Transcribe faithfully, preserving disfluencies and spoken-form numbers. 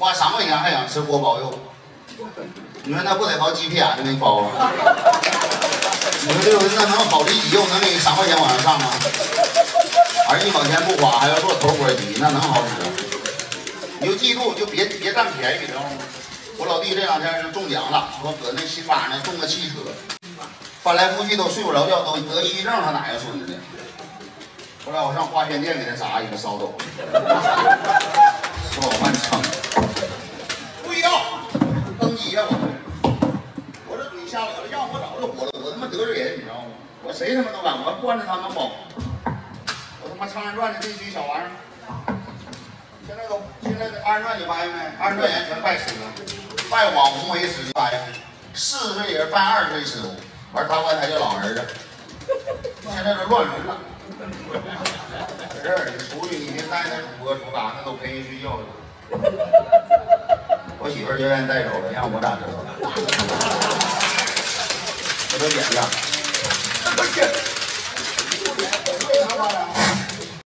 花三块钱还想吃锅包肉，你说那不得好几片就给你包了？你说这个那能好这一肉能给三块钱往上上吗？而一毛钱不花还要做头锅鸡，那能好使？你就记住，就别别占便宜，知道吗？我老弟这两天就中奖了，说搁那新巴呢中个汽车，翻来覆去都睡不着觉，都得抑郁症，他哪个孙子的？后来我上花仙店给他砸一个烧走，吃饱饭撑。注意啊，登基呀我！我这嘴下颚子，让我早就火了，我他妈得罪人，你知道吗？我谁他妈都敢，我惯着他们包。我他妈唱人传的这堆小玩意儿，现在都现在二人转你发现没？二人转人全拜师了，拜网红为师，发现没？四十岁人拜二十岁师傅，完他管他叫老儿子，现在都乱伦了。这儿你出去，你别带那主播主打，那都陪人睡觉去。我媳妇儿就愿意带走了，让我咋知道？我都点亮。